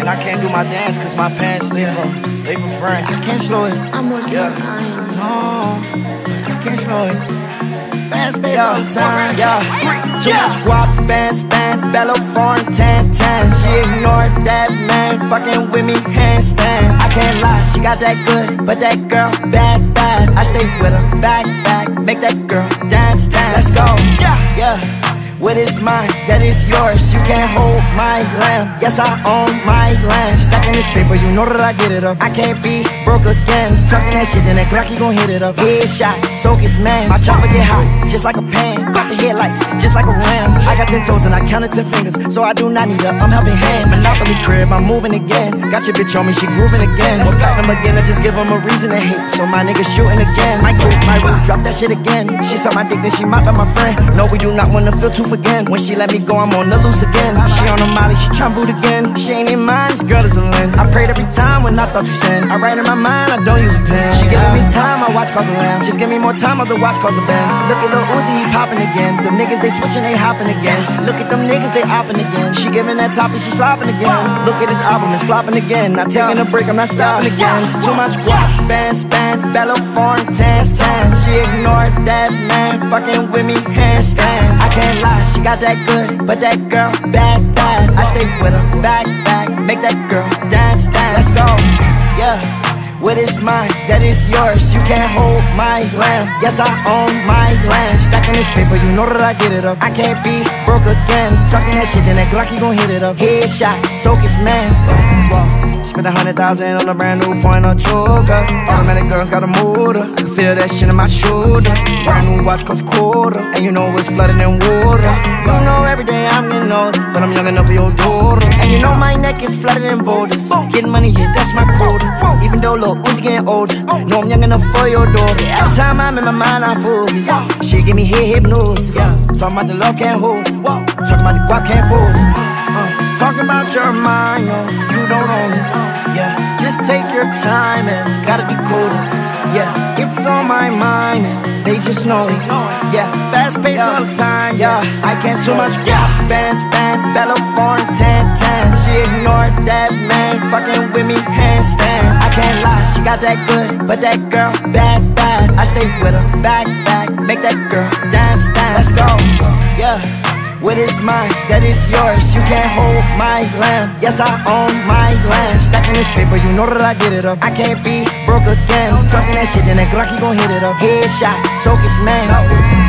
I can't do my dance cause my pants they from France. I can't slow it. I'm working on No, I can't slow it. Fast pace all the time. Too much guap, bands, bellow, foreign, tan. She ignored that man, fucking with me, handstand. I can't lie, she got that good, but that girl, bad. I stay with her, back, make that girl dance. Let's go, yeah. What is mine, that is yours. You can't hold my lamb. Yes, I own my land. Stacking this paper, you know that I get it up. I can't be broke again. Talking that shit, then that Glock, you gon' hit it up. Headshot, soak his man. My chopper get hot, just like a pan. Got the headlights, just like a ram. I got 10 toes and I counted 10 fingers, so I do not need I'm helping hand. Monopoly crib, I'm moving again. Got your bitch on me, she grooving again. Let's cut them again, I just give them a reason to hate. So my niggas shooting again. My group, my roof, drop that shit again. She saw my dick, then she mocked by my friend. No, we do not wanna feel too again. When she let me go, I'm on the loose again. She on the molly, she tryna boot again. She ain't in mine, this girl is a lend. I prayed every time when I thought you sent. I write in my mind, I don't use a pen. She giving me time, my watch calls a lamb. Just give me more time, other watch calls a Benz. Look at Lil Uzi, he popping again. Them niggas, they switching, they hopping again. Look at them niggas, they hopping again. She giving that top and she slopping again. Look at this album, it's flopping again. Not taking a break, I'm not stopping again. Too much guap, bands, bellow, foreign, tan. She ignored that man, fucking with me, handstand. I can't lie, she got that good, but that girl, bad. I stay with her, back, make that girl dance. Let's go, yeah. What is mine, that is yours. You can't hold my lamb. Yes, I own my land. Stacking this paper, you know that I get it up. I can't be broke again. Talking that shit, then that Glock, you gon' hit it up. Headshot, soak his man. Spent 100,000 on a brand new point on choker. Automatic guns got a motor. I can feel that shit in my shoulder. Brand new watch cost a quarter, and you know it's flooded in water. You know every day I'm getting older, but I'm young enough for your daughter. And you know my neck is flooded in boulders. Getting money, yeah, that's my quota. Even though Lil Uzi getting older, know I'm young enough for your daughter. Every time I'm in my mind, I focus. She give me hypnosis. Talking about the love can't hold it. Talking about the guap can't fold it. Talking about your mind, you don't own it. Just take your time and gotta be cool. It's on my mind and they just know it. Fast pace all the time. I can't so much guap, bands, bellow, foreign, tan. She ignored that man, fucking with me, handstand. I can't lie, she got that good, but that girl, bad. I stay with her, back, make that girl dance. Let's go, What is mine, that is yours. You can't hold my lamb. Yes, I own my land. Stacking this paper, you know that I get it up. I can't be broke again. Talking that shit, then that Glock, you gon' hit it up. Headshot, soak his man.